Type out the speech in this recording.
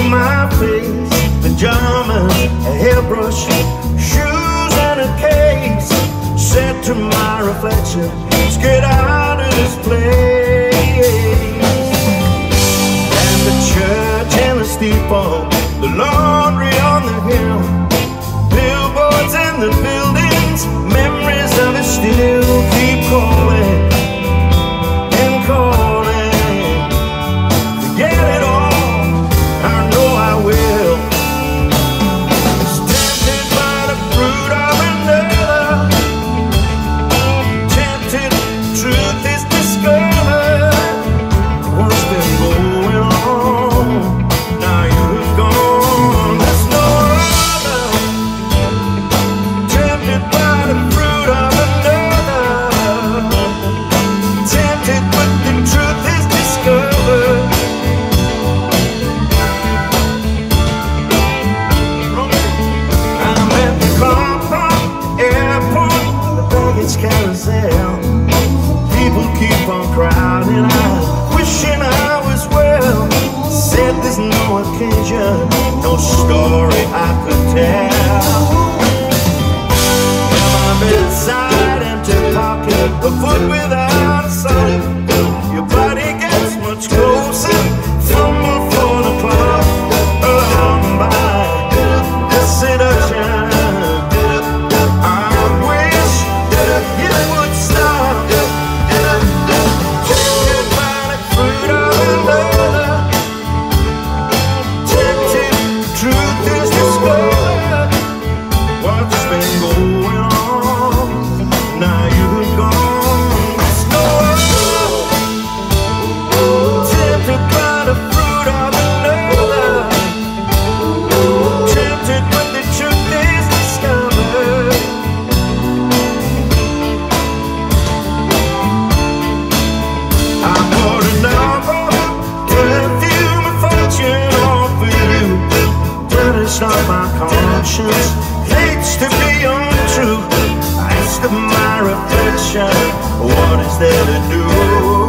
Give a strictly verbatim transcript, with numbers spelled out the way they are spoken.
my face, pajamas, a hairbrush, shoes and a case. Said to my reflection, let's get out of this place. And the church and the steeple, the laundry on the hill, billboards in the buildings, memories of it still keep calling and calling. Forget it all, I know I will. Tempted by the fruit of another, tempted, truth is discovered. What's been going on? Now you're gone, there's no other. Tempted by the fruit of another, tempted but the truth is discovered. I'm at the car park, airport, the baggage carousel. People keep on crowding out, wishing I was well. Said there's no occasion, no story I could tell. At my bedside, empty pocket, a foot without a soul. Your body gets much closer, fumble for the clock, alarmed by the seduction. I wish you would stop. Tempted by the fruit of another, tempted, truth is discovered. What's been going on? Now you're gone. It's no other. Tempted by the fruit of another, tempted when the truth is discovered. I bought a novel, perfume and fortune all for you. Dirtiest of my conscience, hates to be untrue. I asked of my reflection, what is there to do?